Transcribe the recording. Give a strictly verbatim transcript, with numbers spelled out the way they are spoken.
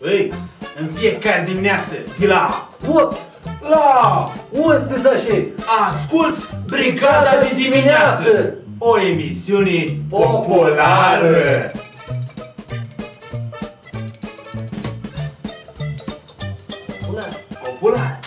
Ei, în fiecare dimineață, de la opt la unsprezece, asculți Brigada de Dimineață, o emisiune populară. Popular. Populară.